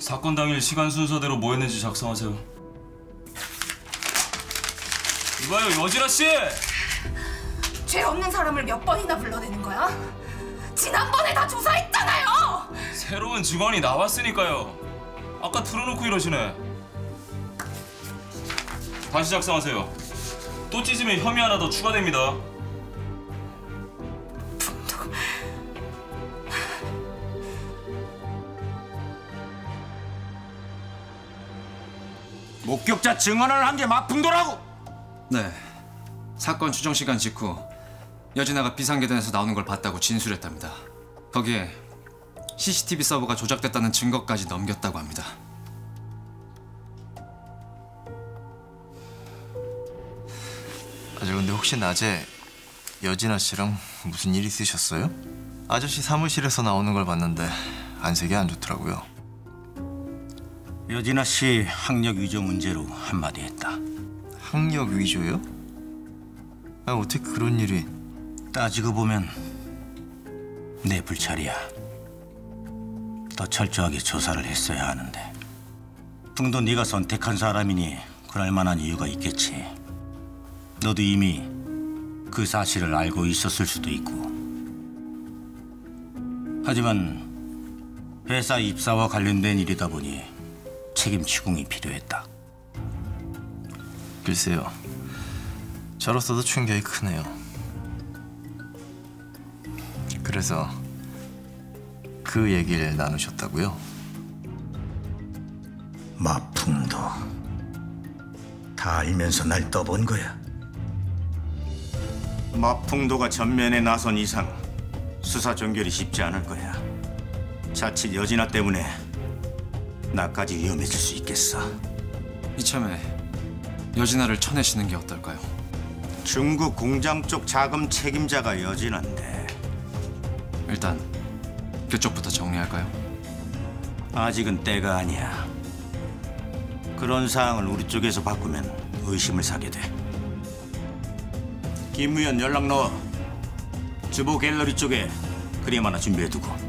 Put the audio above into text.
사건 당일 시간 순서대로 뭐 했는지 작성하세요. 이봐요, 여진아 씨! 죄 없는 사람을 몇 번이나 불러내는 거야? 지난번에 다 조사했잖아요! 새로운 증언이 나왔으니까요. 아까 틀어놓고 이러시네. 다시 작성하세요. 또 찢으면 혐의 하나 더 추가됩니다. 목격자 증언을 한 게 마풍도라고? 네. 사건 추정 시간 직후 여진아가 비상계단에서 나오는 걸 봤다고 진술했답니다. 거기에 CCTV 서버가 조작됐다는 증거까지 넘겼다고 합니다. 저 근데 혹시 낮에 여진아 씨랑 무슨 일 있으셨어요? 아저씨 사무실에서 나오는 걸 봤는데 안색이 안 좋더라고요. 여진아 씨 학력 위조 문제로 한마디 했다. 학력 위조요? 어떻게 그런 일이... 따지고 보면 내 불찰이야. 더 철저하게 조사를 했어야 하는데. 풍도 네가 선택한 사람이니 그럴 만한 이유가 있겠지. 너도 이미 그 사실을 알고 있었을 수도 있고. 하지만 회사 입사와 관련된 일이다 보니 책임 추궁이 필요했다. 글쎄요. 저로서도 충격이 크네요. 그래서 그 얘기를 나누셨다고요? 마풍도 다 알면서 날 떠본 거야. 마풍도가 전면에 나선 이상 수사 종결이 쉽지 않을 거야. 자칫 여진아 때문에 나까지 위험해질 수 있겠어. 이참에 여진아를 쳐내시는 게 어떨까요? 중국 공장 쪽 자금 책임자가 여진아인데. 일단 그쪽부터 정리할까요? 아직은 때가 아니야. 그런 사항을 우리 쪽에서 바꾸면 의심을 사게 돼. 김무현 연락 넣어. 주보 갤러리 쪽에 그림 하나 준비해두고.